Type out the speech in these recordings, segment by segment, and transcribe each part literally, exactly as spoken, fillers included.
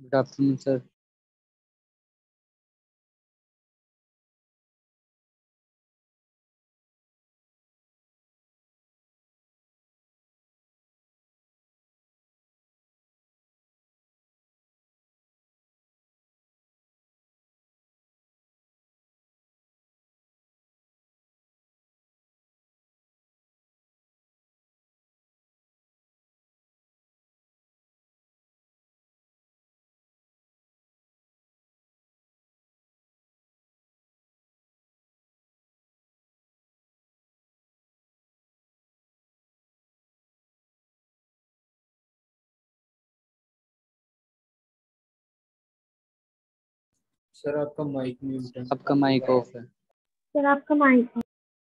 Good afternoon sir. Sir आपका mic mute है। आपका माइक ऑफ है। सर आपका माइक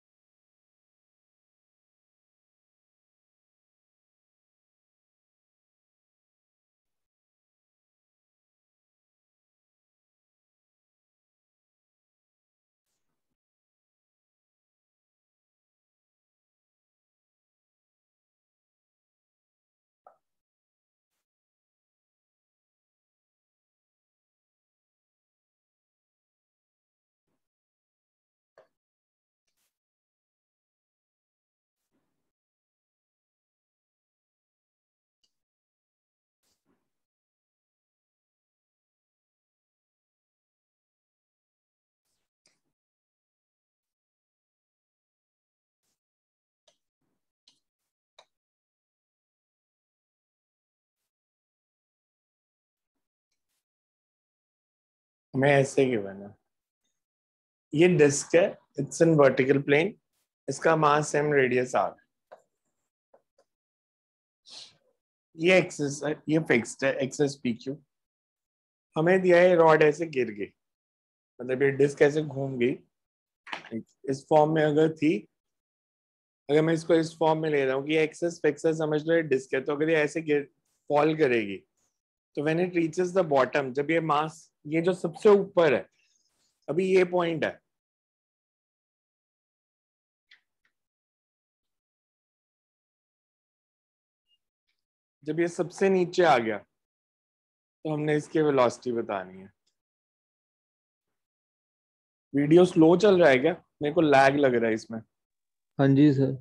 हमें ऐसे गिवन है, ये डिस्क है, इट्स इन वर्टिकल प्लेन, इसका मास एम रेडियस आर, ये एक्सिस है, ये फिक्स्ड है, एक्सिस पी क्यू। हमें दिया है रॉड ऐसे गिर गई, मतलब ये डिस्क ऐसे घूम गई, इस फॉर्म में अगर थी, अगर मैं इसको इस फॉर्म में ले रहा हूँ कि एक्सिस फिक्स है, समझ लो ये डिस्क है, तो अगर ये ऐसे गिर फॉल करेगी तो when it reaches the bottom, जब ये मास, ये जो सबसे ऊपर है, अभी ये पॉइंट है, जब ये सबसे नीचे आ गया तो हमने इसकी वेलोसिटी बतानी है। वीडियो स्लो चल रहा है क्या? मेरे को लैग लग रहा है इसमें। हाँ जी सर।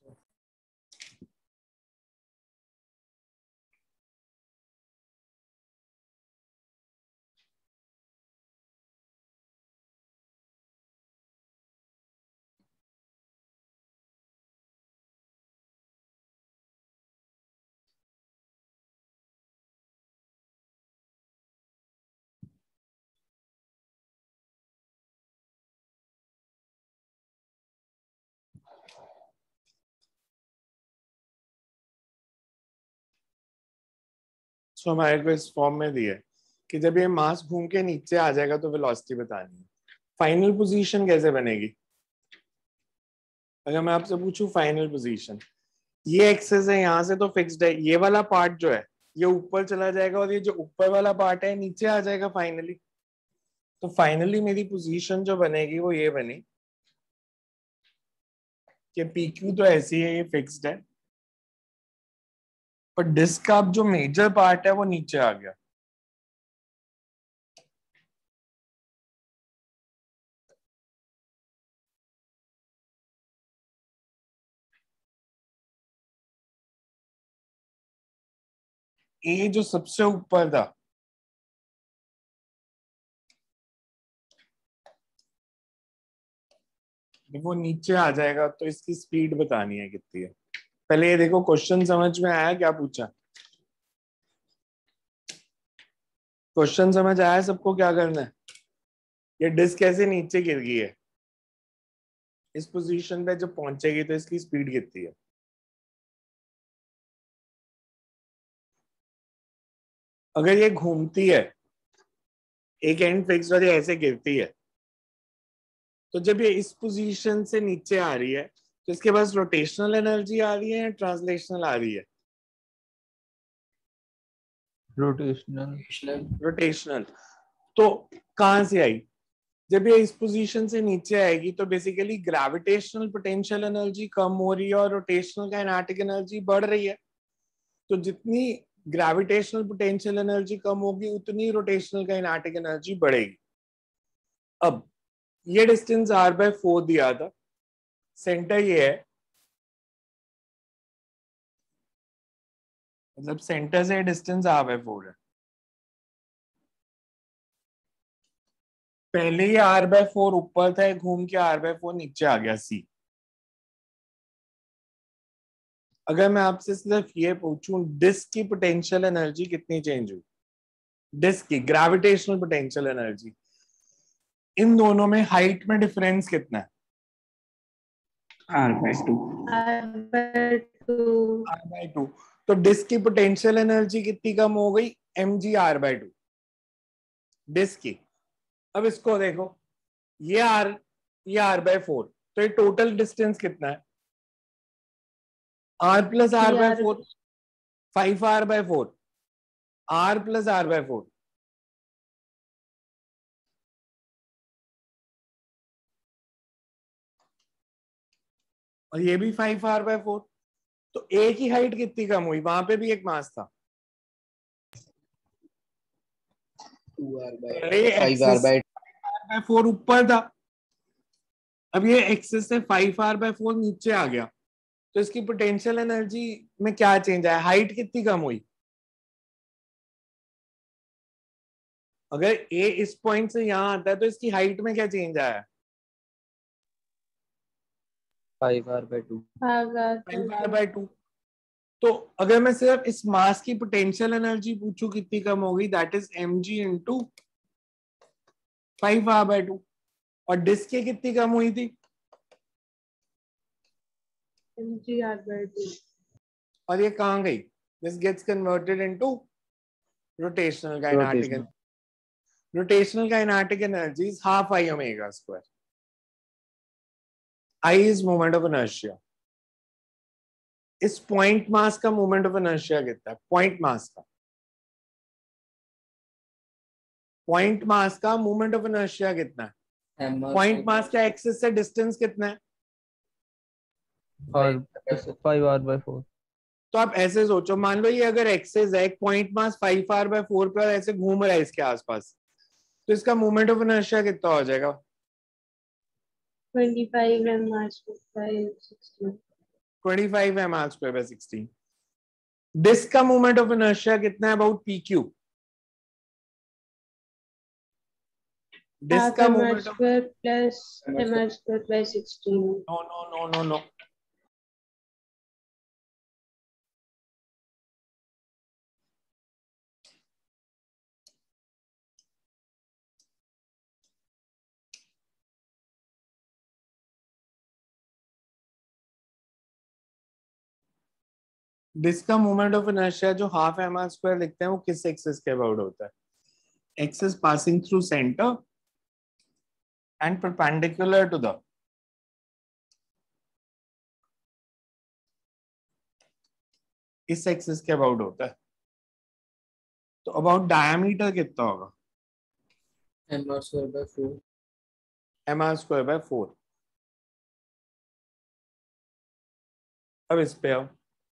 सो हमारे को इस फॉर्म में दिया है कि जब ये मास घूम के नीचे आ जाएगा तो वेलोसिटी बतानी है। फाइनल पोजीशन कैसे बनेगी? अगर मैं आपसे पूछूं फाइनल पोजीशन, ये एक्सेस है, यहां से तो फिक्स्ड है, ये वाला पार्ट जो है ये ऊपर चला जाएगा और ये जो ऊपर वाला पार्ट है नीचे आ जाएगा फाइनली। तो फाइनली मेरी पोजीशन जो बनेगी वो ये बनी कि पी क्यू तो ऐसी है, ये फिक्स्ड है, पर डिस्क का जो मेजर पार्ट है वो नीचे आ गया। ये जो सबसे ऊपर था वो नीचे आ जाएगा, तो इसकी स्पीड बतानी है कितनी है। पहले ये देखो, क्वेश्चन समझ में आया? क्या पूछा क्वेश्चन? समझ आया सबको? क्या करना है? ये डिस्क कैसे नीचे गिर गई है, इस पोजीशन पे जब पहुंचेगी तो इसकी स्पीड कितनी है? अगर ये घूमती है, एक एंड फिक्स और ये ऐसे गिरती है, तो जब ये इस पोजीशन से नीचे आ रही है तो इसके पास रोटेशनल एनर्जी आ रही है या ट्रांसलेशनल आ रही है? रोटेशनल। रोटेशनल। तो कहां से आई? जब ये इस पोजीशन से नीचे आएगी तो बेसिकली ग्रेविटेशनल पोटेंशियल एनर्जी कम हो रही है और रोटेशनल काइनेटिक एनर्जी बढ़ रही है। तो जितनी ग्रेविटेशनल पोटेंशियल एनर्जी कम होगी उतनी रोटेशनल काइनेटिक एनर्जी बढ़ेगी। अब ये डिस्टेंस आर बाय फोर दिया था, सेंटर ये है, मतलब सेंटर से डिस्टेंस आर बाय फोर है। पहले ये आर बाय फोर ऊपर था, घूम के आर बाय फोर नीचे आ गया सी। अगर मैं आपसे सिर्फ ये पूछूं डिस्क की पोटेंशियल एनर्जी कितनी चेंज हुई, डिस्क की ग्रेविटेशनल पोटेंशियल एनर्जी, इन दोनों में हाइट में डिफरेंस कितना है? R by two. R by two. R by two. तो डिस्क की पोटेंशियल एनर्जी कितनी कम हो गई? M G R by two disk की। अब इसको देखो, ये आर ये आर बाय फोर, तो ये टोटल डिस्टेंस कितना है? R plus R by four, five R by four, R plus R by four. और ये भी फाइव आर बाय फोर, तो ए की हाइट कितनी कम हुई? वहां पे भी एक मास था, two R by five R by by four ऊपर था, अब ये एक्सिस से फाइव आर बाय फोर नीचे आ गया, तो इसकी पोटेंशियल एनर्जी में क्या चेंज आया? हाइट कितनी कम हुई? अगर ए इस पॉइंट से यहां आता है तो इसकी हाइट में क्या चेंज आया? Five R by two five five R by two. तो अगर मैं सिर्फ इस मास की पोटेंशियल एनर्जी पूछूं कितनी कम हो गई, that is M G into five R by two. और डिस्क की कितनी कम हुई थी? M G R by two. और ये कहां गई? This gets converted into rotational kinetic energy. Rotational kinetic energy is half I omega square. I is moment of inertia. इस पॉइंट मास का मोमेंट ऑफ इनर्शिया कितना है? पॉइंट मास का point mass का मोमेंट ऑफ इनर्शिया कितना है? Point mass का axis से डिस्टेंस कितना है? Five R by four. तो आप ऐसे सोचो, मान लो ये अगर एक्सिस है, एक point mass five R by four पर ऐसे घूम रहा है इसके आसपास, तो इसका मोमेंट ऑफ इनर्शिया कितना हो जाएगा? Twenty five M R square sixteen. Twenty five M R square by sixteen. Disk का मोमेंट ऑफ इनर्शिया कितना है? About P Q. डिस्क का M R moment of square plus M R square by sixteen. No no no no no disk का moment of inertia जो half M R square लिखते हैं वो किस axis के अबाउट होता है? Axis passing through centre and perpendicular to the इस एक्सिस के अबाउट होता है। तो अबाउट डायमीटर कितना होगा? M R square by four. M R square by four. अब इस पे आओ,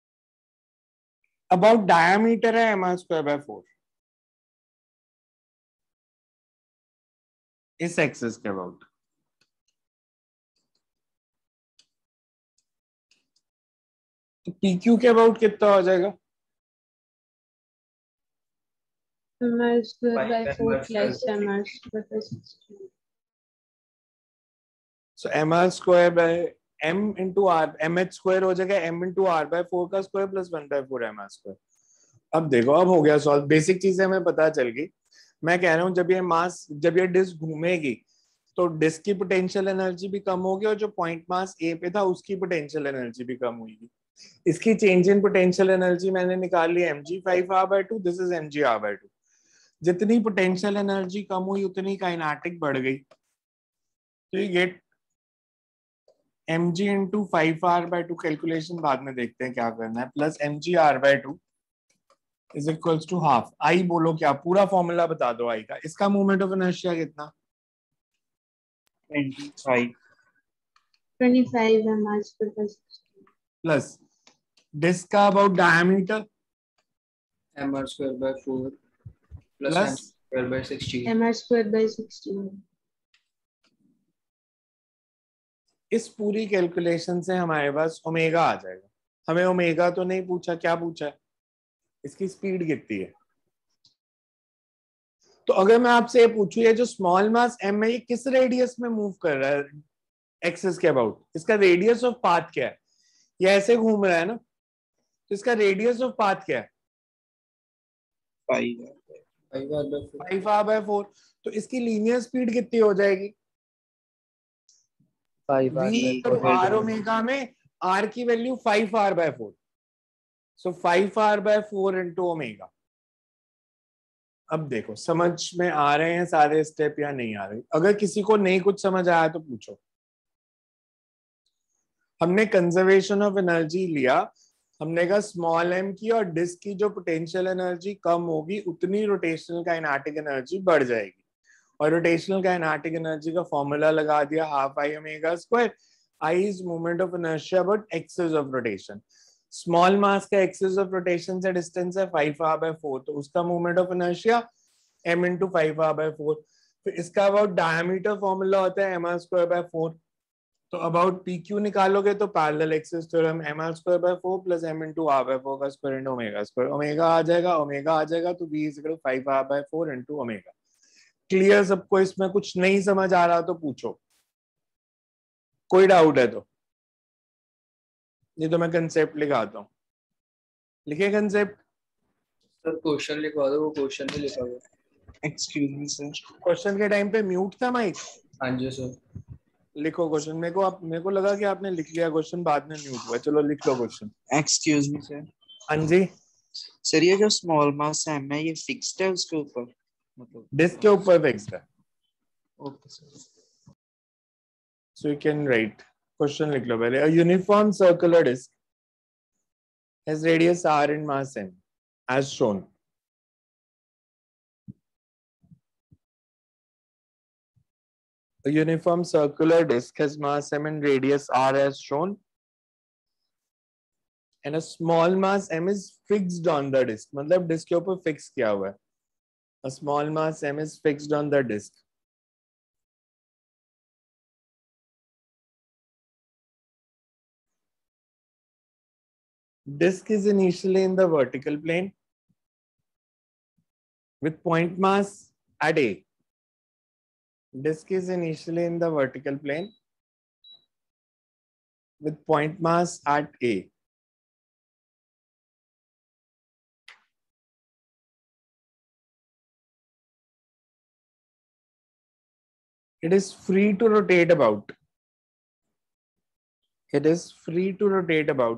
अबाउट डायमीटर है M R square by four, इस एक्सिस के अबाउट। तो पी क्यू के अबाउट कितना हो जाएगा? M R square by four plus M R square by sixteen. So M R square by M into R, M H square हो जाएगा M into R by four का square plus one by four M R square. अब देखो, अब हो गया solve, basic चीजें हमें पता चल गई। मैं कह रहा हूं जब ये मास जब ये डिस्क घूमेगी तो डिस्क की पोटेंशियल एनर्जी भी कम होगी और जो पॉइंट मास ए पे था उसकी पोटेंशियल एनर्जी भी कम हुई। इसकी चेंज इन पोटेंशियल एनर्जी मैंने निकाल ली M G five R by two, this is M G R by two. जितनी पोटेंशियल एनर्जी कम हुई उतनी काइनेटिक बढ़ गई, तो ये get M G into five R by two, calculation बाद में देखते हैं क्या करना है, plus M G R by two is equals to half I. बोलो क्या, पूरा फॉर्मूला बता दो आई का। इसका मोमेंट ऑफ इनर्शिया कितना? Twenty five. Twenty five M R square by sixteen. Plus disk का about diameter mr square by four plus, Plus? m square by sixteen. mr square by sixteen. इस पूरी calculation से हमारे पास omega आ जाएगा. हमें omega तो नहीं पूछा, क्या पूछा है? इसकी स्पीड कितनी है. तो अगर मैं आपसे ये पूछूं, ये जो स्मॉल मास m है, ये किस रेडियस में मूव कर रहा है एक्सिस के अबाउट, इसका रेडियस ऑफ पाथ क्या है? ये ऐसे घूम रहा है ना, तो इसका रेडियस ऑफ पाथ क्या है? Five five R by four. Five R by four. तो इसकी लीनियर स्पीड कितनी हो जाएगी? Five R v by into r omega में r की value five R by four. So five R by four into omega. अब देखो समझ में आ रहे हैं सारे स्टेप या नहीं आ रहे? अगर किसी को नहीं कुछ समझ आया तो पूछो. हमने कंजर्वेशन ऑफ एनर्जी लिया. हमने कहा स्मॉल एम की और डिस्क की जो पोटेंशियल एनर्जी कम होगी, उतनी रोटेशनल काइनेटिक एनर्जी बढ़ जाएगी. और रोटेशनल काइनेटिक एनर्जी का फॉर्मूला लगा दिया, half I omega square. I is moment of inertia about axis of rotation. Small mass का एक्सिस ऑफ रोटेशन से डिस्टेंस है फाइव आर बाय फोर, तो उसका moment of inertia m into five R by four. फिर इसका about diameter formula होता है M R square by four. तो अबाउट पी क्यू निकालोगे तो parallel axis theorem M R square by four plus M into R by four का square into omega square. Omega आ जाएगा, ओमेगा आ जाएगा, तो B is equal five R by four into omega. Clear सबको? इसमें कुछ नहीं समझ आ रहा तो पूछो, कोई डाउट है तो. ये तो मैं कंसेप्ट लिखाता हूँ. लिखे कंसेप्ट. सर क्वेश्चन लिखवा दो, वो क्वेश्चन नहीं लिखा हुआ. Excuse me sir. क्वेश्चन के टाइम पे म्यूट था माइक. हाँ जी सर. लिखो क्वेश्चन. मेरे को आप मेरे को लगा कि आपने लिख लिया क्वेश्चन, बाद में म्यूट हुआ. चलो लिख लो क्वेश्चन. Excuse me sir. हाँ जी. सर ये जो स्मॉल मास एम है, ये फिक्स्ड है उसके ऊपर, मतलब डिस्क के ऊपर फिक्स्ड है. Okay sir. So you can write. Question लिख लो पहले. A uniform circular disk has radius r and mass m as shown. A uniform circular disk has mass m and radius r as shown, and a small mass m is fixed on the disk. मतलब disk के ऊपर fix किया हुआ है. A small mass m is fixed on the disk. Disk is initially in the vertical plane with point mass at A. Disk is initially in the vertical plane with point mass at A. It is free to rotate about. It is free to rotate about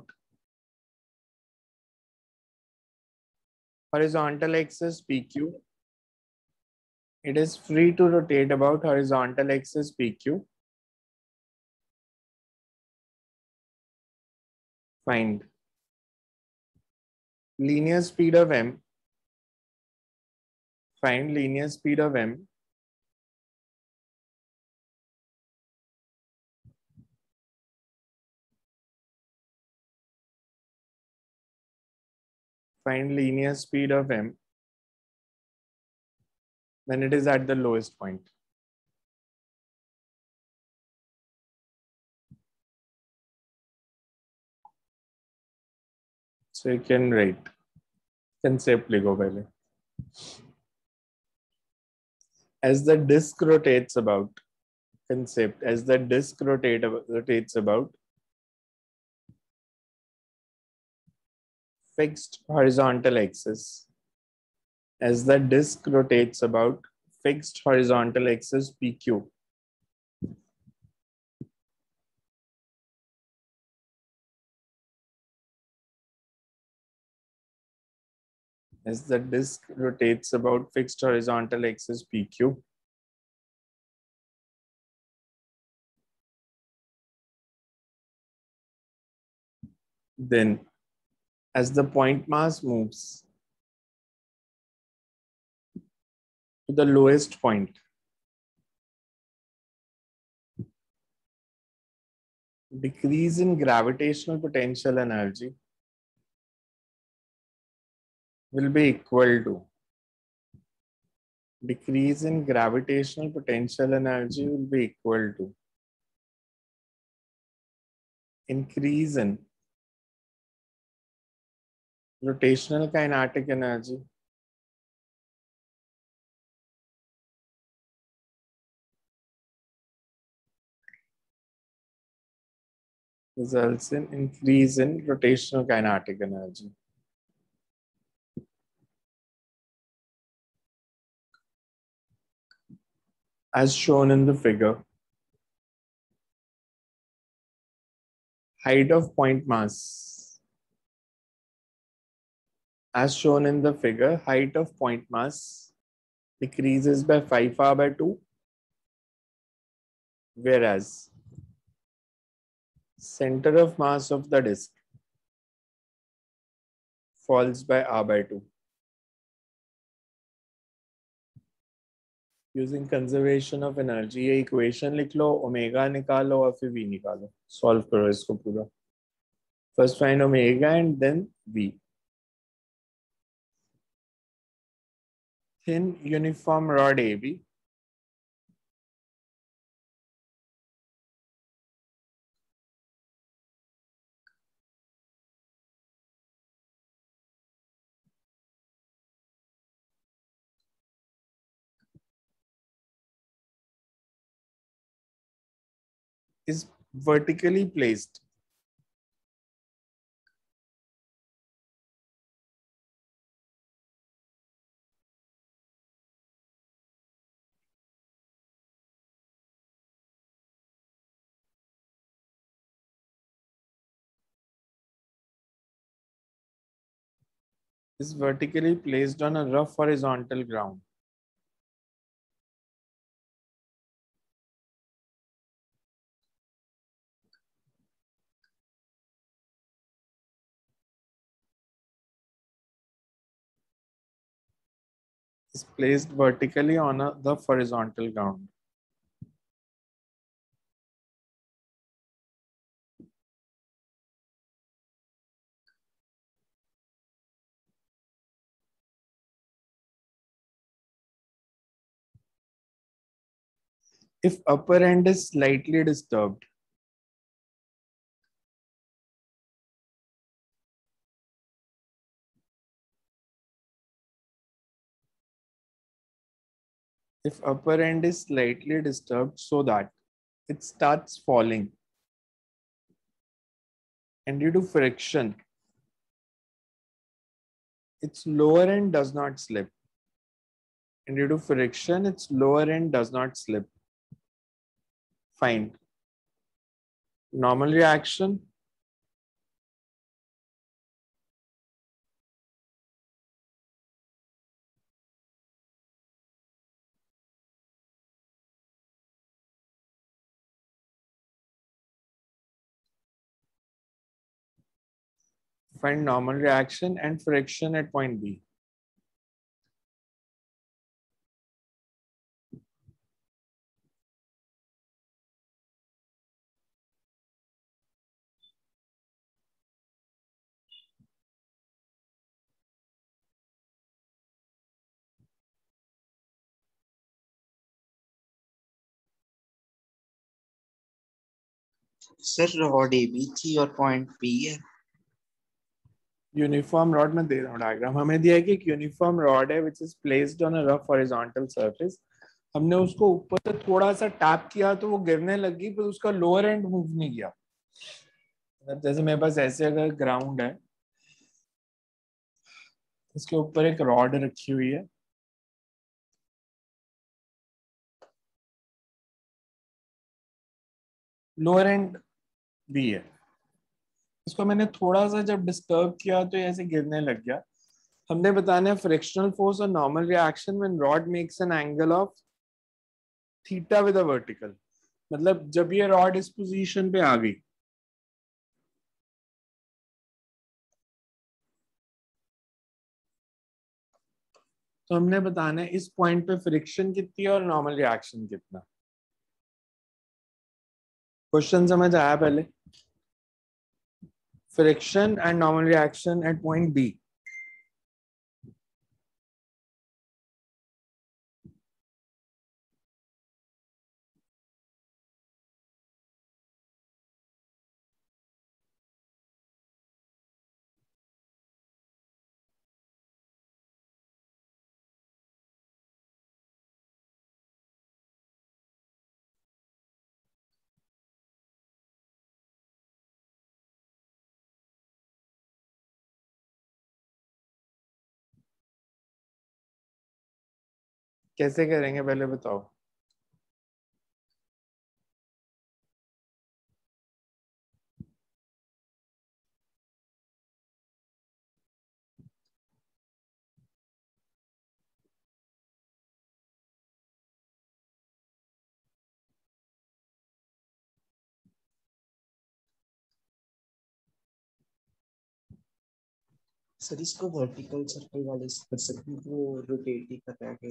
horizontal axis P Q. It is free to rotate about horizontal axis P Q. Find linear speed of m. Find linear speed of m. Find linear speed of m when it is at the lowest point. So you can write concept लिखो पहले. As the disk rotates about, concept, as the disk rotate, rotates about fixed horizontal axis, as the disk rotates about fixed horizontal axis P Q, as the disk rotates about fixed horizontal axis P Q, then as the point mass moves to the lowest point, decrease in gravitational potential energy will be equal to decrease in gravitational potential energy will be equal to increase in rotational kinetic energy results in increase in rotational kinetic energy. As shown in the figure, height of point mass. As shown in the figure, height of point mass decreases by five r by two, whereas center of mass of the disk falls by r by two. Using conservation of energy, ये equation लिख लो, omega निकालो और फिर v निकालो, solve करो इसको पूरा. First find omega and then v. Thin uniform rod A B is vertically placed is vertically placed on a rough horizontal ground. Is placed vertically on a, the horizontal ground. If upper end is slightly disturbed, if upper end is slightly disturbed so that it starts falling, and due to friction, its lower end does not slip. And due to friction, its lower end does not slip. Find normal reaction, find normal reaction and friction at point B. Sir rod A B थी और point B है. Uniform rod में दे रहा हूँ diagram. हमें दिया है कि एक यूनिफॉर्म रॉड है which is placed on a rough horizontal surface. हमने उसको ऊपर से थोड़ा सा टैप किया तो वो गिरने लगी, पर उसका लोअर एंड मूव नहीं किया. जैसे मेरे पास ऐसे अगर ग्राउंड है, इसके ऊपर एक रॉड रखी हुई है, लोअर एंड बी है, इसको मैंने थोड़ा सा जब डिस्टर्ब किया तो ऐसे गिरने लग गया. हमने बताना है फ्रिक्शनल फोर्स और normal reaction when rod makes an angle of theta with a vertical. मतलब जब ये रॉड इस पोजीशन पे आ गई, तो हमने बताना है इस पॉइंट पे फ्रिक्शन कितनी है और नॉर्मल रिएक्शन कितना. क्वेश्चन समझ आया पहले? Friction and normal reaction at point B. कैसे करेंगे पहले बताओ। सर इसको वर्टिकल सर्कल वाले से कर सकते हैं, वो रोटेट ही कर रहा है।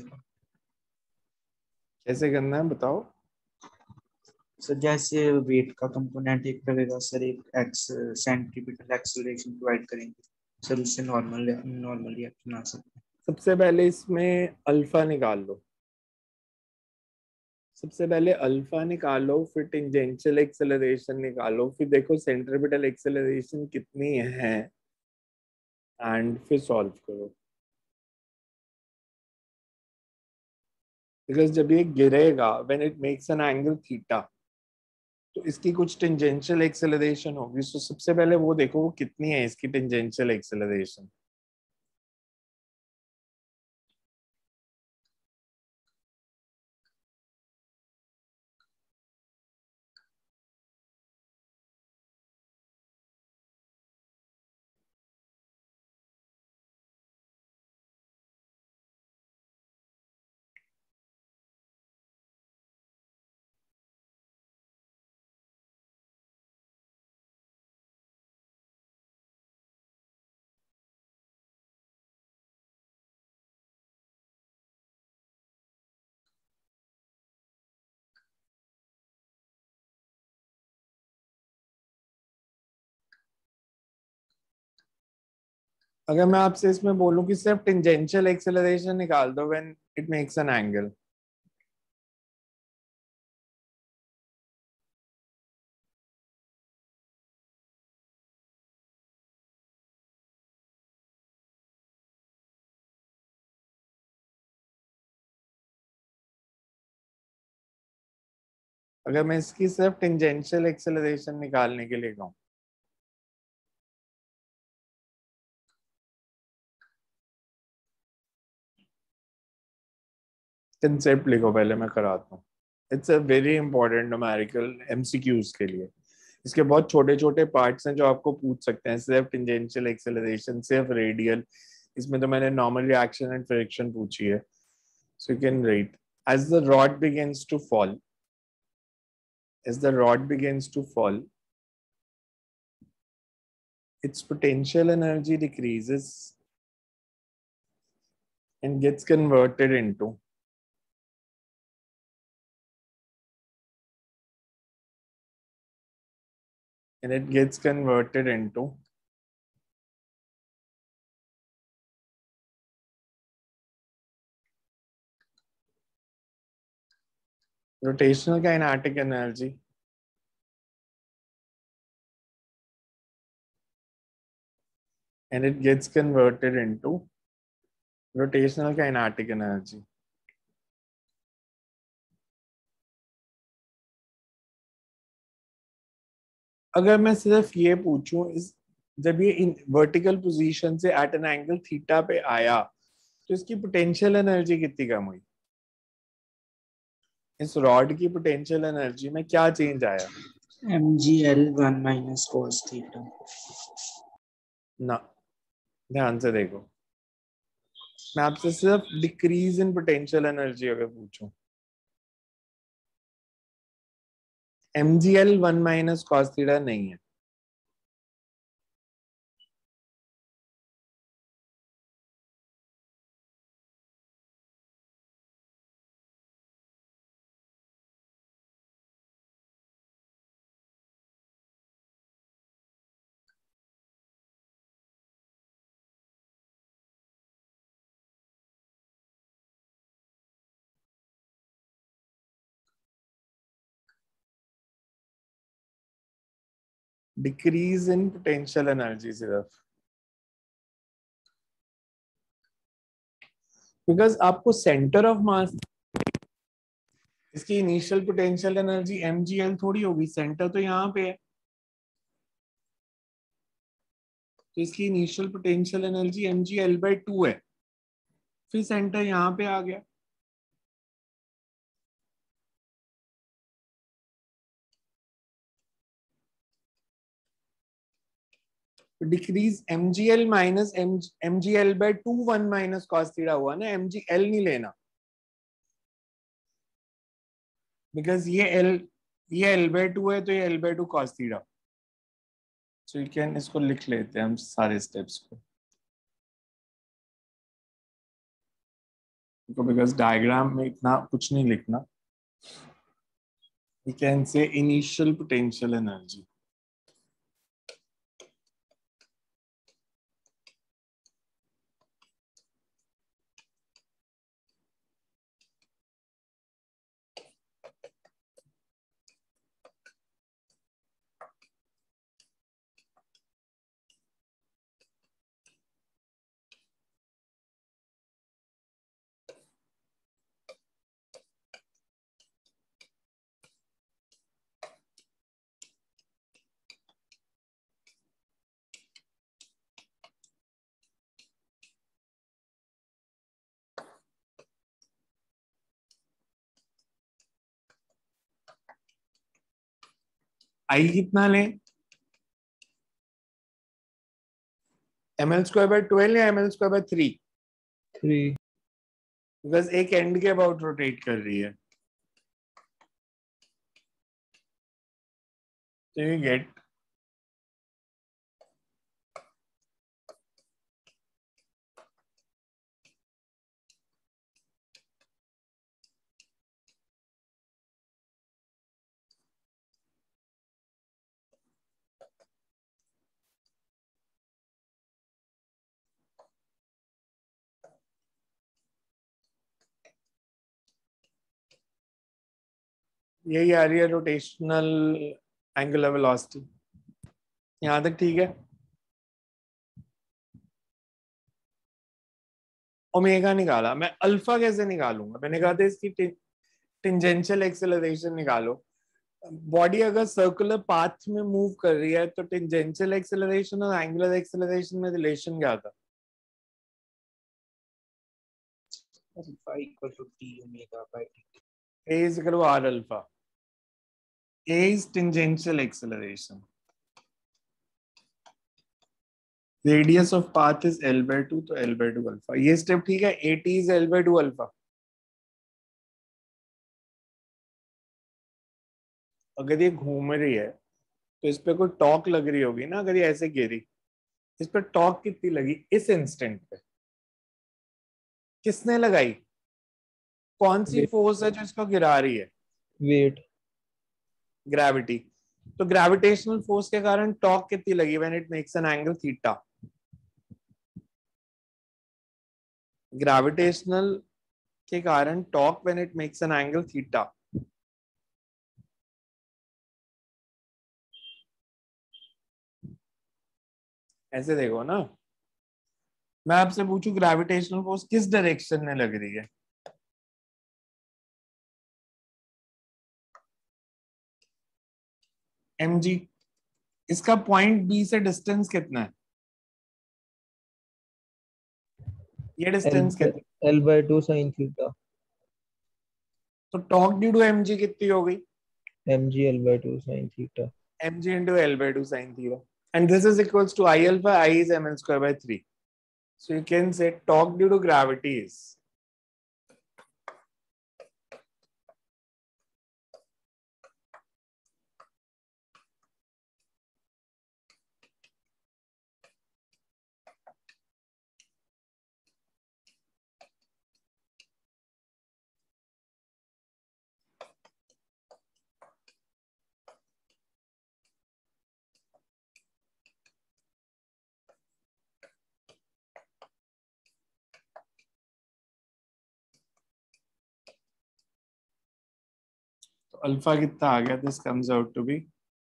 कैसे करना है बताओ। सर जैसे वेट का कंपोनेंट एक रहेगा सर, एक एक्स सेंट्रीपिटल एक्सेलरेशन प्रोवाइड करेंगे सर, उससे नॉर्मल नॉर्मल रिएक्शन आ सकता है। सबसे पहले इसमें अल्फा निकाल लो, सबसे पहले अल्फा निकालो, फिर टेंजेंशियल एक्सेलरेशन निकालो, फिर देखो सेंट्रीपिटल एक्सेलरेशन कितनी है एंड फिर सॉल्व करो। बिकॉज जब ये गिरेगा when it makes an angle theta, तो इसकी कुछ टेंजेंशियल एक्सेलरेशन होगी। सो सबसे पहले वो देखो वो कितनी है इसकी टेंजेंशियल एक्सेलरेशन। अगर मैं आपसे इसमें बोलूं कि सिर्फ टेंजेंशियल एक्सेलरेशन निकाल दो when it makes an angle, अगर मैं इसकी सिर्फ टेंजेंशियल एक्सेलरेशन निकालने के लिए कहूं, कंसेप्ट लिखो पहले मैं कराता हूँ। It's a very important numerical MCQs के लिए। इसके बहुत छोटे छोटे पार्ट्स हैं जो आपको पूछ सकते हैं, सिर्फ टेंजेंशियल एक्सेलरेशन, सिर्फ रेडियल। इसमें तो मैंने नॉर्मल रिएक्शन एंड फ्रिक्शन पूछी है। So you can write as the rod begins to fall, as the rod begins to fall, its potential energy decreases and gets converted into and it gets converted into rotational kinetic energy and it gets converted into rotational kinetic energy. अगर मैं सिर्फ ये पूछूं, इस जब ये in vertical position से at an angle theta पे आया तो इसकी पोटेंशियल एनर्जी कितनी कम हुई, इस रॉड की पोटेंशियल एनर्जी में क्या चेंज आया? M G L one minus cos theta. ना, ध्यान से देखो, मैं आपसे सिर्फ डिक्रीज इन पोटेंशियल एनर्जी अगर पूछूं, M G L one minus cos theta नहीं है। डिक्रीज इन पोटेंशियल एनर्जी सिर्फ, बिकॉज आपको सेंटर ऑफ मास, इसकी initial potential energy M G L थोड़ी होगी, सेंटर तो यहाँ पे है, तो इसकी initial potential energy M G L by two है, फिर सेंटर यहाँ पे आ गया। तो decrease M G L minus M G L by two one minus cos theta हुआ ना, एम जी एल नहीं लेना, बिकॉज ये एल ये एल बाय टू है तो ये L by two cos theta. So you can, इसको लिख लेते हैं हम सारे स्टेप्स को, बिकॉज डायग्राम में इतना कुछ नहीं लिखना। We can say initial potential energy. I कितना लें, M L square by twelve या M L square by three? Three. Because एक एंड के अबाउट रोटेट कर रही है। तो यू गेट यही आ रही है रोटेशनल एंगुलर वेलोसिटी। यहां तक ठीक है। ओमेगा निकाला, मैं अल्फा कैसे निकालूंगा? मैंने कहा था इसकी टेंजेंशियल एक्सेलरेशन निकालो। बॉडी अगर सर्कुलर पाथ में मूव कर रही है तो टेंजेंशियल एक्सेलरेशन और एंगुलर एक्सेलरेशन में रिलेशन क्या था? Alpha equal to T omega by T. A is equal to R alpha. A is tangential acceleration. Radius of path is L by two, तो L by two alpha. ये step ठीक है। A T is L by two alpha. अगर ये घूम रही है तो इस पे कोई टॉर्क लग रही होगी ना, अगर ये ऐसे गिरी, इस पे टॉर्क कितनी लगी इस इंस्टेंट पे? किसने लगाई? कौन सी फोर्स है जो इसको गिरा रही है? वेट। ग्रेविटी। तो ग्रेविटेशनल फोर्स के कारण टॉर्क कितनी लगी when it makes an angle theta? Gravitational के कारण torque when it makes an angle theta. ऐसे देखो ना, मैं आपसे पूछूं ग्रेविटेशनल फोर्स किस डायरेक्शन में लग रही है? mg। इसका पॉइंट बी से डिस्टेंस कितना है? ये डिस्टेंस कितना? L by two sine theta. तो टॉर्क ड्यू टू mg कितनी हो गई? M G L by two sine theta. mg into L by two sin theta, and this is equals to I alpha. I is ml square by three. So you can say torque due to gravity is तो alpha कितना आ गया? This comes out to be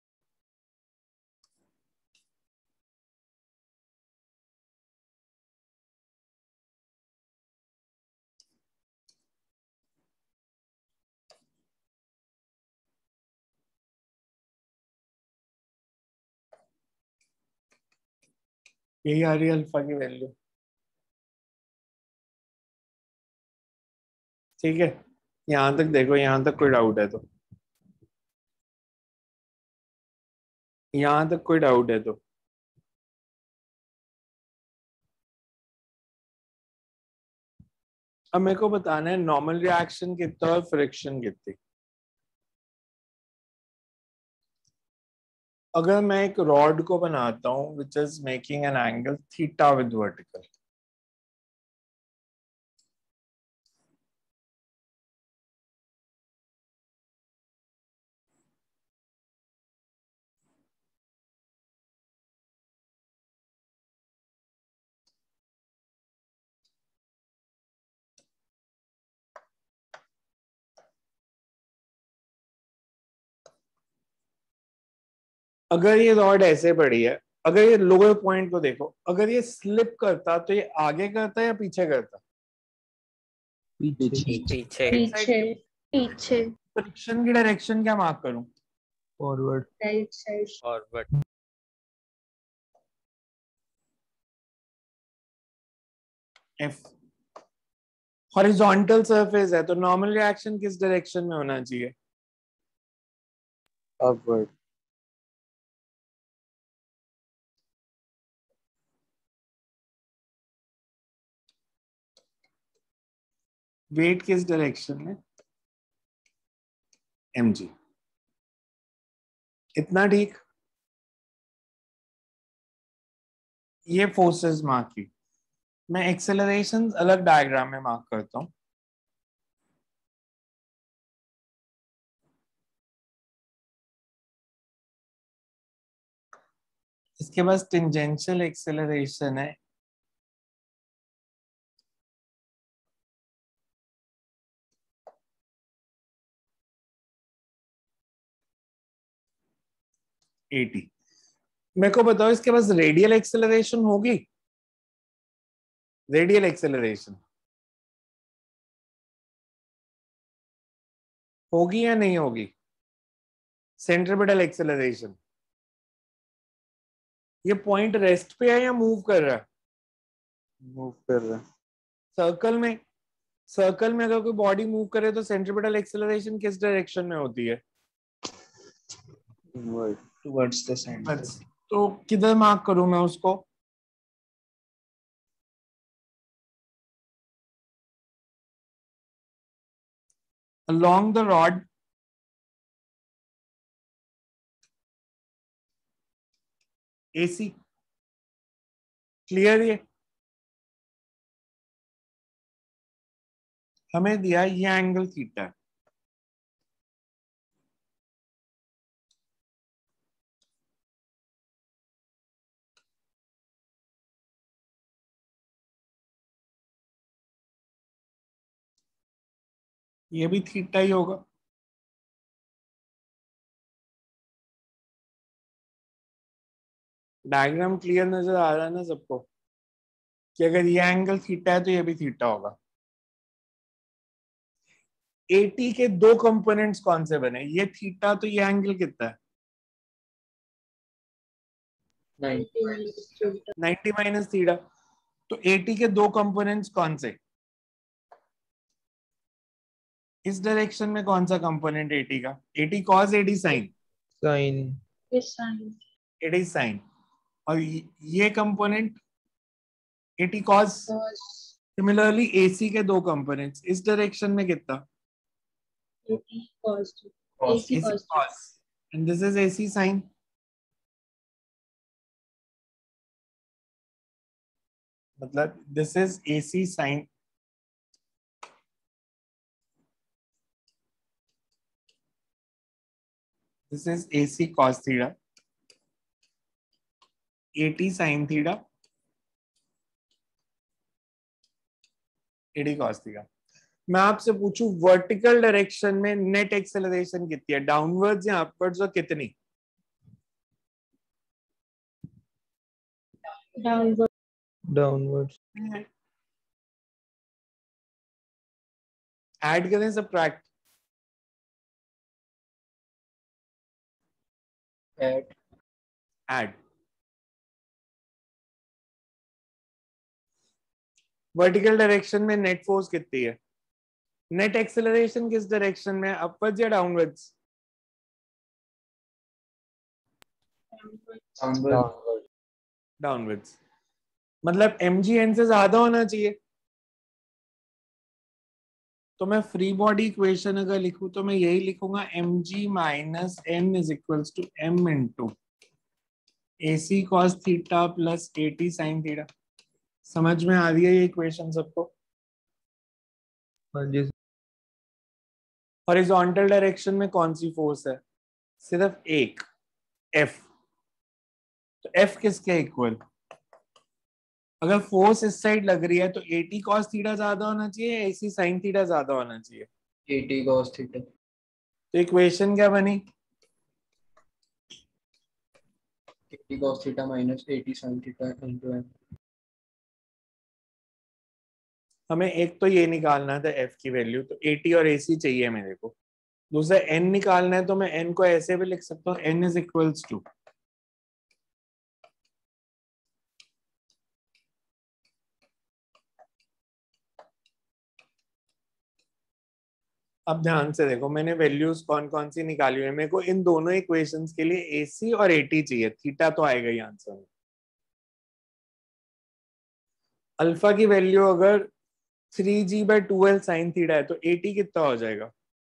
यही आ रही है alpha की value. ठीक है, यहां तक देखो, यहां तक कोई डाउट है तो? यहां तक कोई डाउट है तो? अब मेरे को बताना है नॉर्मल रिएक्शन कितना और फ्रिक्शन कितनी। अगर मैं एक रॉड को बनाता हूं which is making an angle theta with vertical, अगर ये रॉड ऐसे पड़ी है, अगर ये लोअर पॉइंट को देखो, अगर ये स्लिप करता तो ये आगे करता या पीछे करता? पीछे पीछे पीछे पीछे फ्रिक्शन की डायरेक्शन क्या मार्क करूं? Forward right side forward. F horizontal surface है तो नॉर्मल रिएक्शन किस डायरेक्शन में होना चाहिए? अपवर्ड। वेट किस डायरेक्शन में? एमजी। इतना ठीक। ये फोर्सेस मार्क की। मैं एक्सेलरेशन अलग डायग्राम में मार्क करता हूं। इसके पास टेंजेंशियल एक्सेलरेशन है एटी। मेरे को बताओ इसके पास रेडियल एक्सेलरेशन होगी? रेडियल एक्सेलरेशन होगी या नहीं होगी? सेंट्रिपिटल एक्सेलरेशन, ये पॉइंट रेस्ट पे है या मूव कर रहा है? मूव कर रहा है। सर्कल में, सर्कल में अगर कोई बॉडी मूव करे तो सेंट्रिपिटल एक्सेलरेशन किस डायरेक्शन में होती है? Inward towards the centre. तो किधर मार्क करूं मैं उसको? along the rod AC. Clear? ये हमें दिया ये एंगल थीटा है। ये भी थीटा ही होगा। डायग्राम क्लियर नजर आ रहा है ना सबको कि अगर ये एंगल थीटा है तो ये भी थीटा होगा। एटी के दो कंपोनेंट्स कौन से बने? ये थीटा तो ये एंगल कितना है? Ninety minus theta. तो एटी के दो कंपोनेंट्स कौन से? इस डायरेक्शन में कौन सा कंपोनेंट एटी का? AT cos, AT sine. Sine AT sine. और ये component AT cos. Similarly AC के दो कंपोनेंट्स इस डायरेक्शन में कितना? AC cos and this is AC sine. मतलब this is AC sine, this is AC cos theta, AT sine theta, AT cos theta. मैं आपसे पूछूं वर्टिकल डायरेक्शन में नेट एक्सेलरेशन कितनी है? डाउनवर्ड्स या अपवर्ड्स और कितनी? डाउनवर्ड डाउनवर्ड्स ऐड करें subtract? Add add. Vertical direction में नेट फोर्स कितनी है? नेट एक्सेलरेशन किस डायरेक्शन में, अपवर्ड्स या डाउनवर्ड्स? डाउनवर्ड्स। मतलब mg n से ज्यादा होना चाहिए। तो मैं फ्री बॉडी इक्वेशन अगर लिखूं तो मैं यही लिखूंगा M G minus N is equals to M into A C cos theta plus A T sine theta. समझ में आ रही है ये इक्वेशन सबको? हाँ जी। हॉरिजॉन्टल डायरेक्शन में कौन सी फोर्स है? सिर्फ एक, एफ। तो एफ किसके इक्वल? अगर फोर्स इस साइड लग रही है तो एटी कॉस थीटा ज्यादा होना चाहिए, एसी साइन थीटा ज्यादा होना चाहिए। AT cos theta. तो इक्वेशन क्या बनी? AT cos theta minus AT sin theta into m। हमें एक तो ये निकालना था एफ की वैल्यू, तो एटी और एसी चाहिए मेरे को। दूसरा एन निकालना है, तो मैं एन को ऐसे भी लिख सकता हूँ, एन इज इक्वल्स टू अब ध्यान से देखो, मैंने वैल्यूज कौन कौन सी निकाली हुई है। मेरे को इन दोनों इक्वेशंस के लिए एसी और एटी चाहिए, थीटा तो आएगा ही आंसर में। अल्फा की वैल्यू अगर three G by two L sine theta है तो एटी कितना हो जाएगा?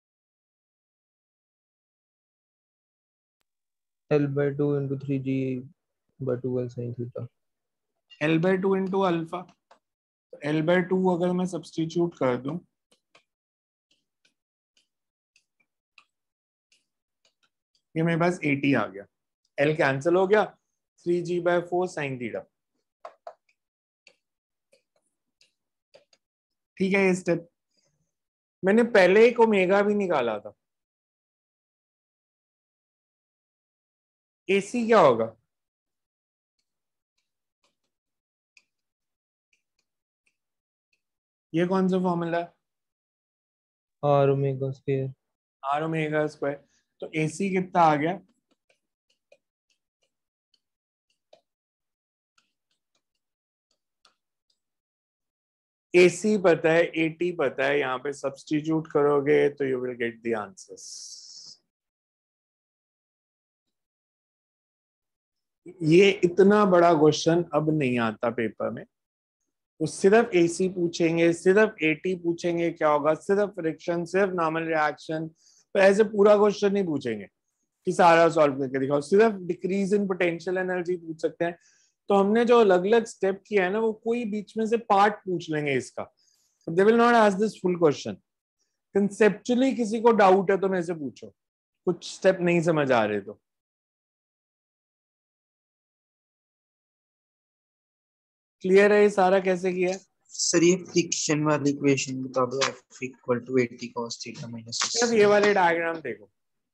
L by two into three G by two L sin theta. L by two into alpha. तो एल बाई टू अगर मैं सब्सटीट्यूट कर दूं, ये मेरे पास एटी आ गया, एल कैंसिल हो गया, three G by four sine theta. ठीक है, ये स्टेप मैंने पहले एक ओमेगा भी निकाला था। एसी क्या होगा? ये कौन सा फॉर्मूला है? R omega square. R omega square. तो एसी कितना आ गया? एसी पता है, एटी पता है, यहाँ पे सब्स्टिट्यूट करोगे तो you will get the answers. ये इतना बड़ा क्वेश्चन अब नहीं आता पेपर में। तो सिर्फ एसी पूछेंगे, सिर्फ एटी पूछेंगे, क्या होगा, सिर्फ फ्रिक्शन, सिर्फ नॉर्मल रिएक्शन, तो ऐसे पूरा क्वेश्चन नहीं पूछेंगे कि सारा सॉल्व करके दिखाओ। सिर्फ डिक्रीज इन पोटेंशियल एनर्जी पूछ सकते हैं। तो हमने जो अलग अलग स्टेप किया है ना, वो कोई बीच में से पार्ट पूछ लेंगे इसका। They will not ask this full question. Conceptually किसी को डाउट है तो मेरे से पूछो, कुछ स्टेप नहीं समझ आ रहे तो। क्लियर है ये सारा कैसे किया है? सर ये फ्रिक्शन वाली इक्वेशन बता दो, F equal to AT cos theta minus सिर्फ ये वाले डायग्राम देखो।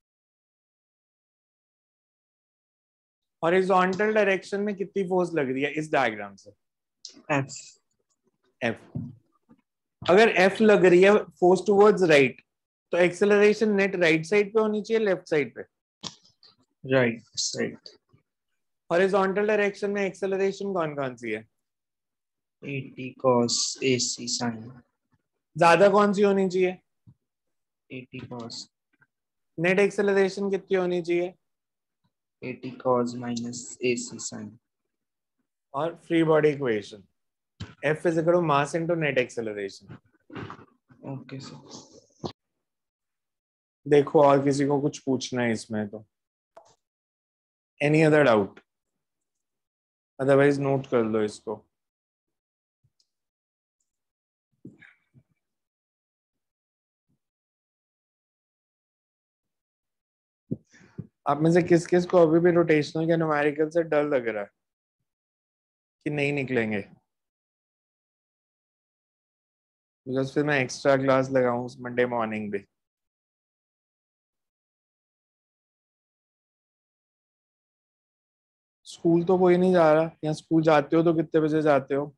हॉरिजॉन्टल डायरेक्शन में कितनी फोर्स लग रही है इस डायग्राम से? F F। अगर F लग रही है फोर्स टुवर्ड्स राइट, तो एक्सेलरेशन नेट राइट साइड पे होनी चाहिए, लेफ्ट साइड पे? Right side. हॉरिजॉन्टल डायरेक्शन में एक्सेलरेशन कौन कौन सी है? AT cos ac sin। ज्यादा कौन सी होनी चाहिए? AT cos। नेट एक्सेलरेशन कितनी होनी चाहिए? AT cos minus ac sin। और free body equation F is equal to mass into net acceleration. Okay sir. देखो और किसी को कुछ पूछना है इसमें तो? Any other doubt? Otherwise note कर लो इसको। आप में से किस किस को अभी भी रोटेशनल के न्यूमेरिकल से डर लग रहा है कि नहीं निकलेंगे? बिकॉज फिर मैं एक्स्ट्रा क्लास लगाऊं मंडे मॉर्निंग भी। स्कूल तो कोई नहीं जा रहा, या स्कूल जाते हो तो कितने बजे जाते हो?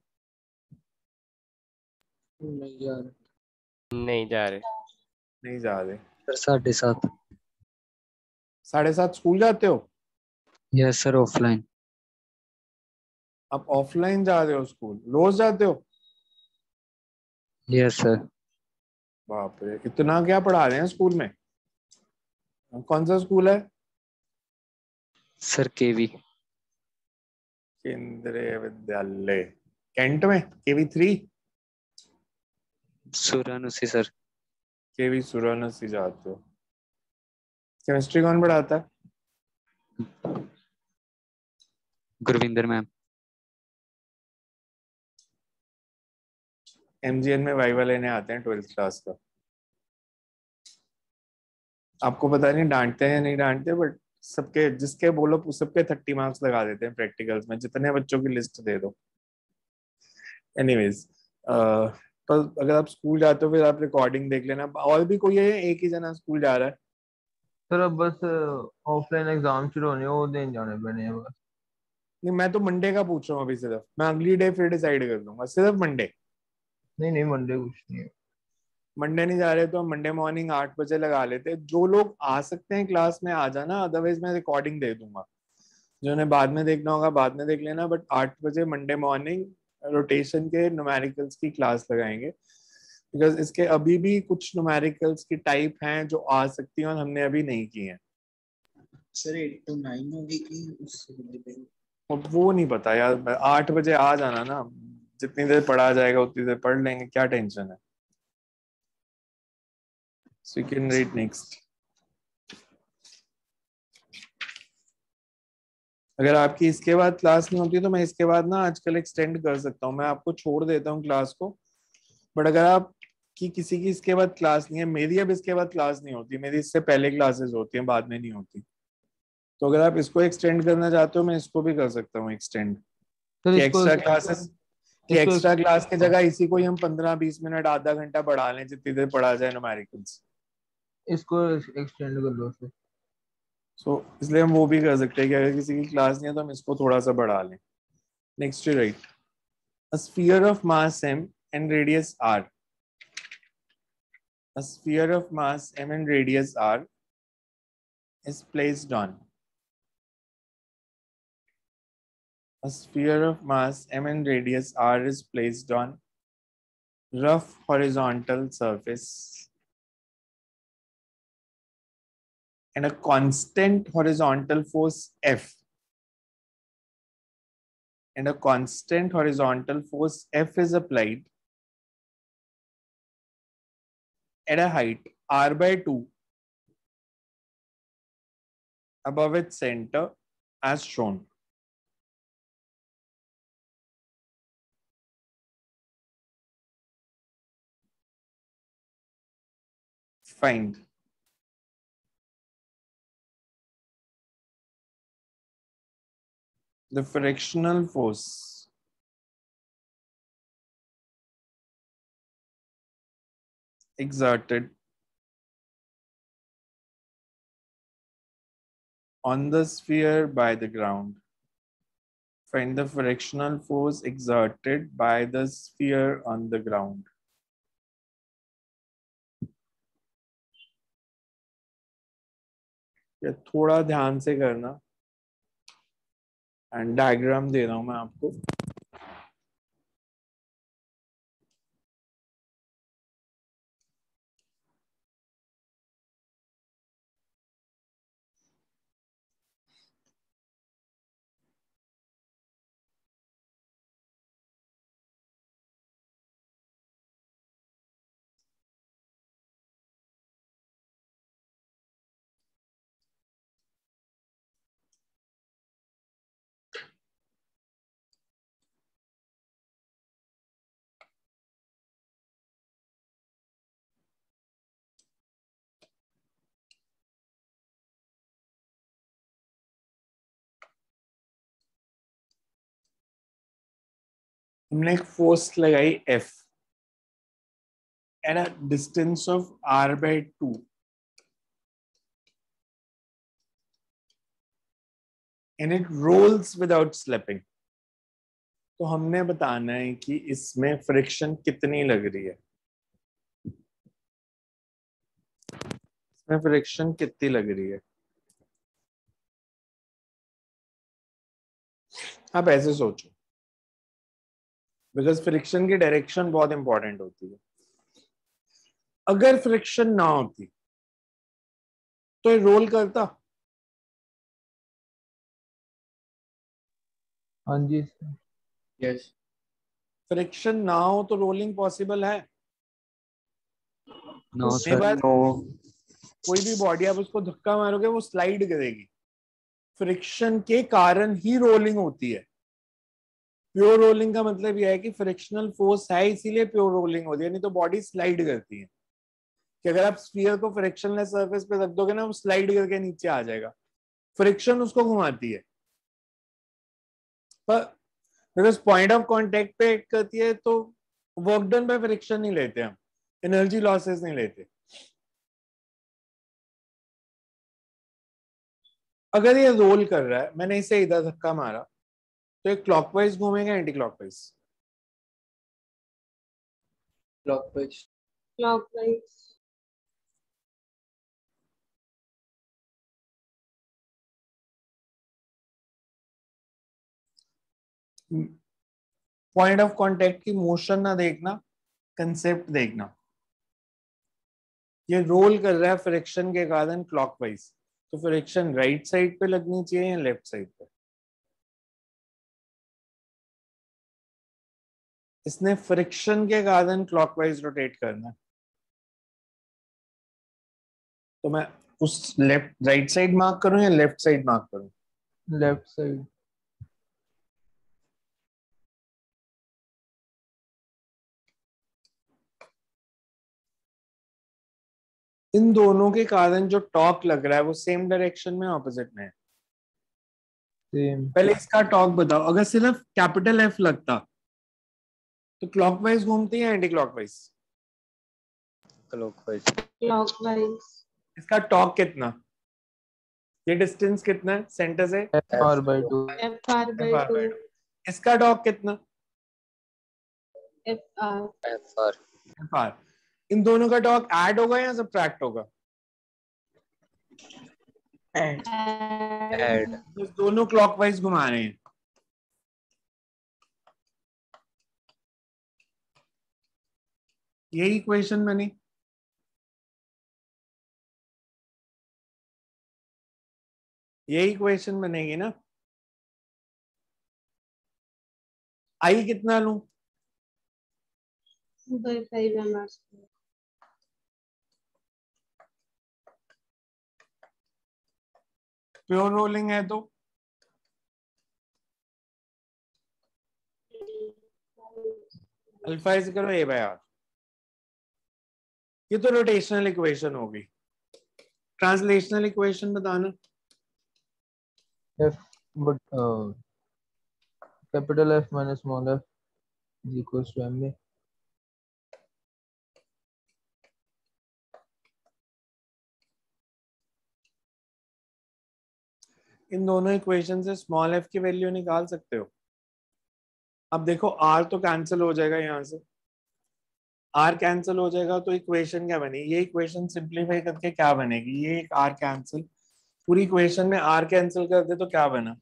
नहीं यार, नहीं जा रहे। नहीं जा रहे? सर साढ़े सात। साढ़े सात स्कूल जाते हो? Yes sir offline. आप ऑफलाइन जा रहे हो स्कूल? रोज जाते हो? Yes sir. बाप रे, इतना क्या पढ़ा रहे हैं स्कूल में? कौन सा स्कूल है? Sir KV. Kendriya Vidyalaya cantt में, केवी थ्री? सुरानुसी सर। केवी सुरन से जाते हो। केमिस्ट्री कौन पढ़ाता है? गुरविंदर मैम। एमजीएन में वाइवा लेने आते हैं ट्वेल्थ क्लास का। आपको पता नहीं डांटते हैं या नहीं डांटते, बट सबके जिसके बोलो सबके थर्टी मार्क्स लगा देते हैं प्रैक्टिकल्स में, जितने बच्चों की लिस्ट दे दो। एनीवेज, तो अगर आप स्कूल जाते हो फिर आप रिकॉर्डिंग देख लेना। और भी कोई है, एक ही जना स्कूल जा रहा है? सर अब बस ऑफलाइन एग्जाम शुरू होने, वो दिन जाने पड़ने हैं बस। नहीं, मैं तो मंडे का पूछ रहा हूँ अभी। सिर्फ मैं अगली डे फिर डिसाइड कर लूंगा, सिर्फ मंडे। नहीं नहीं, मंडे कुछ नहीं है। मंडे नहीं जा रहे तो हम मंडे मॉर्निंग आठ बजे लगा लेते हैं। जो लोग आ सकते हैं क्लास में आ जाना, अदरवाइज मैं रिकॉर्डिंग दे दूंगा। जिन्हें बाद में देखना होगा बाद में देख लेना, बट आठ बजे मंडे मॉर्निंग रोटेशन के न्यूमेरिकल्स की क्लास लगाएंगे। बिकॉज इसके अभी भी कुछ न्यूमेरिकल्स की टाइप हैं जो आ सकती हैं और हमने अभी नहीं की हैं। सर एट टू नाइन होगी कि उससे पहले? और वो नहीं पता यार, आठ बजे आ जाना ना, जितनी देर पढ़ा जाएगा उतनी देर पढ़ लेंगे, क्या टेंशन है। So you can read next. अगर आपकी इसके बाद क्लास नहीं होती तो मैं इसके बाद ना आजकल एक्सटेंड कर सकता हूँ, मैं आपको छोड़ देता हूँ क्लास को। बट अगर आप की किसी की इसके बाद क्लास नहीं है, मेरी अब इसके बाद क्लास नहीं होती, मेरी इससे पहले क्लासेस होती हैं, बाद में नहीं होती। तो अगर आप इसको एक्सटेंड करना चाहते हो मैं इसको भी कर सकता हूँ एक्सटेंड, सर कि इसको एक्स्ट्रा क्लासेस कि इसको एक्स्ट्रा क्लास की जगह इसी को ही हम पंद्रह बीस मिनट आधा घंटा बढ़ा लें, जितनी देर पढ़ा जाए न्यूमेरिकल्स। इसको एक्सटेंड कर दो सर। सो so, इसलिए हम वो भी कर सकते हैं कि अगर किसी की क्लास नहीं है तो हम इसको थोड़ा सा बढ़ा लें। Next right, a sphere of mass m and radius r, a sphere of mass m and radius r is placed on a sphere of mass m and radius r is placed on rough horizontal surface and a constant horizontal force F and a constant horizontal force F is applied at a height r by two above its center as shown. Find the frictional force exerted on the sphere by the ground. Find the frictional force exerted by the sphere on the ground. ये थोड़ा ध्यान से करना, and diagram दे रहा हूं मैं आपको। हमने एक फोर्स लगाई F at a distance of r by two and it rolls without slipping. तो हमने बताना है कि इसमें फ्रिक्शन कितनी लग रही है, इसमें फ्रिक्शन कितनी लग रही है। आप ऐसे सोचो, बिकॉज फ्रिक्शन की डायरेक्शन बहुत इंपॉर्टेंट होती है। अगर फ्रिक्शन ना होती तो ये रोल करता? हाँ जी। यस। फ्रिक्शन ना हो तो रोलिंग पॉसिबल है? नो ये सर। बात, नो कोई भी बॉडी आप उसको धक्का मारोगे वो स्लाइड करेगी, फ्रिक्शन के कारण ही रोलिंग होती है। प्योर रोलिंग का मतलब यह है कि फ्रिक्शनल फोर्स है इसीलिए प्योर रोलिंग होती है, नहीं तो बॉडी स्लाइड करती है। कि अगर आप स्फीयर को फ्रिक्शनलेस सरफेस पे रख दोगे ना, वो स्लाइड करके नीचे आ जाएगा, फ्रिक्शन उसको घुमाती है। पर बिकॉज पॉइंट ऑफ कांटेक्ट पे एक्ट करती है तो वर्क डन बाय फ्रिक्शन नहीं लेते हम, एनर्जी लॉसेस नहीं लेते। अगर ये रोल कर रहा है, मैंने इसे इधर धक्का मारा, तो ये क्लॉकवाइज घूमेगा anti clockwise? Clockwise. Clockwise. Point of contact की मोशन ना देखना, कंसेप्ट देखना। ये रोल कर रहा है फ्रिक्शन के कारण क्लॉकवाइज, तो फ्रिक्शन राइट साइड पे लगनी चाहिए या लेफ्ट साइड पे? इसने फ्रिक्शन के कारण क्लॉकवाइज रोटेट करना है, तो मैं उस लेफ्ट राइट साइड मार्क करूं या लेफ्ट साइड मार्क करूं? Left side. इन दोनों के कारण जो टॉर्क लग रहा है वो सेम डायरेक्शन में ऑपोजिट में है? सेम। पहले इसका टॉर्क बताओ। अगर सिर्फ कैपिटल एफ लगता तो क्लॉकवाइज घूमती है एंटी क्लॉकवाइज? क्लॉकवाइज। Clockwise. इसका टॉर्क कितना, ये डिस्टेंस कितना है सेंटर से? F R by two. F R by F R by two. two. इसका टॉर्क कितना? F R. F R. F R. इन दोनों का टॉर्क ऐड होगा या सब्ट्रैक्ट होगा? And add. बस दोनों क्लॉकवाइज घुमा रहे हैं। यही इक्वेशन बनी। यही इक्वेशन बनेगी ना। आई कितना लूं? by five M R square. Pure rolling है तो अल्फा इज करो ए बाय आर। ये तो रोटेशनल इक्वेशन होगी। ट्रांसलेशनल इक्वेशन बताना। F but capital F minus small F is equal to M A. इन दोनों इक्वेशन से स्मॉल एफ की वैल्यू निकाल सकते हो। अब देखो आर तो कैंसिल हो जाएगा, यहां से आर कैंसिल हो जाएगा तो इक्वेशन क्या बनी? ये इक्वेशन सिंप्लीफाई करके क्या बनेगी? ये एक आर कैंसिल, पूरी इक्वेशन में आर कैंसिल कर दे तो क्या बना?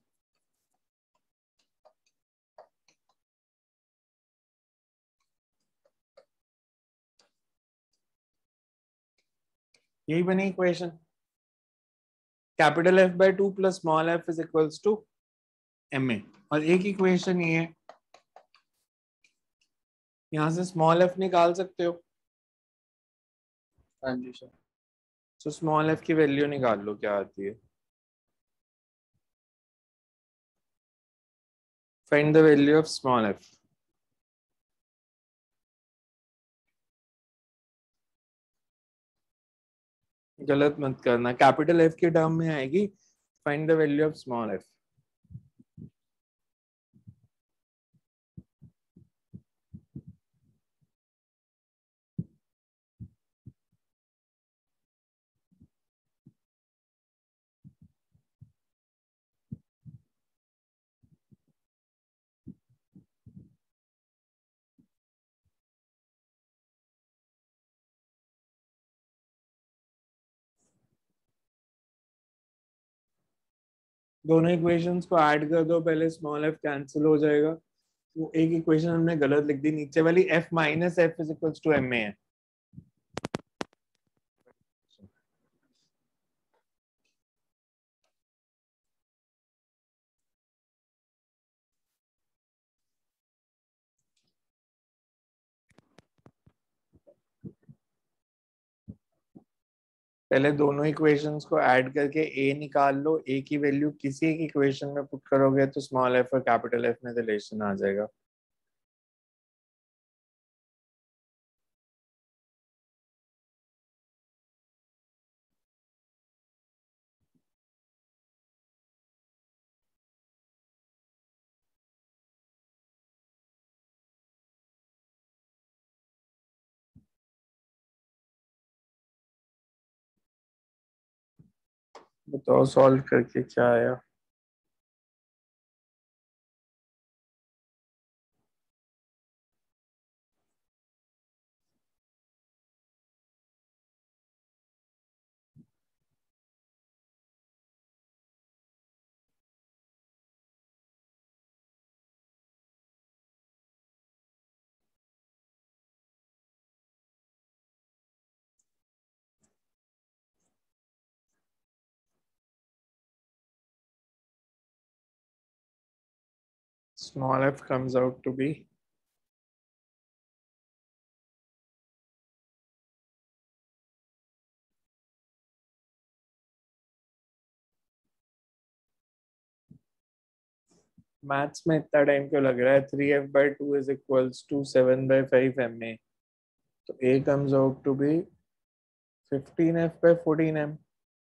यही बनी equation. Capital F by two plus small F is equals to M A. और एक इक्वेशन ये है, यहां से स्मॉल एफ निकाल सकते हो। हाँ जी सर। तो स्मॉल एफ की वैल्यू निकाल लो क्या आती है। Find the value of small F. गलत मत करना, कैपिटल एफ के टर्म में आएगी। Find the value of small F. दोनों इक्वेशंस को ऐड कर दो, पहले स्मॉल एफ कैंसिल हो जाएगा। वो एक इक्वेशन हमने गलत लिख दी, नीचे वाली F minus F is equals to M A है। पहले दोनों इक्वेशंस को ऐड करके ए निकाल लो, ए की वैल्यू किसी एक इक्वेशन में पुट करोगे तो स्मॉल एफ और कैपिटल एफ में रिलेशन आ जाएगा। बताओ सॉल्व करके क्या आया। Small f comes out to be maths में इतना टाइम क्यों लग रहा है? Three F by two is equals to seven by five M A, तो A comes out to be fifteen F by fourteen M.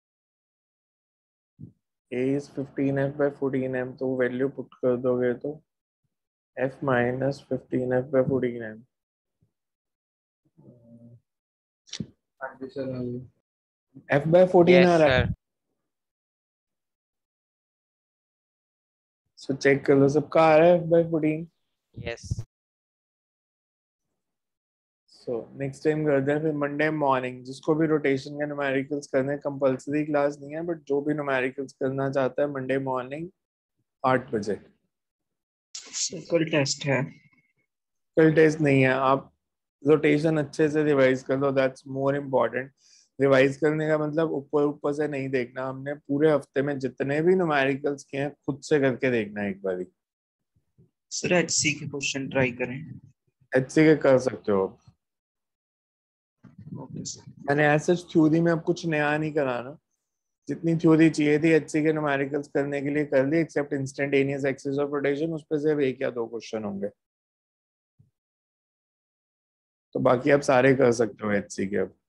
A is fifteen F by fourteen M, तो value put कर दोगे तो F minus fifteen F by fourteen M. हाँ जी sir, हाँ जी। F by fourteen आ यस रहा है, सर। सो चेक कर लो सबका आ रहा है F by fourteen. Yes so next time करते हैं फिर मंडे मॉर्निंग। जिसको भी रोटेशन के न्यूमेरिकल्स करने, कंपलसरी क्लास नहीं है, बट जो भी न्यूमेरिकल्स करना चाहता है मंडे मॉर्निंग आठ बजे। सर कल टेस्ट है। कल टेस्ट नहीं है, आप रोटेशन अच्छे से रिवाइज कर लो, दैट्स मोर इम्पोर्टेंट। रिवाइज करने का मतलब ऊपर ऊपर से नहीं देखना, हमने पूरे हफ्ते में जितने भी न्यूमेरिकल्स किए हैं खुद से करके देखना है एक बार। सर एचसी के क्वेश्चन ट्राई करें। एचसी के कर सकते हो। Okay sir. मैंने ऐसे थ्योरी में अब कुछ नया नहीं कराना, जितनी थ्योरी चाहिए थी एचसी के न्यूमेरिकल्स करने के लिए कर ली, except instantaneous axis of rotation, उस पर सिर्फ एक या दो क्वेश्चन होंगे, तो बाकी आप सारे कर सकते हो एचसी के अब।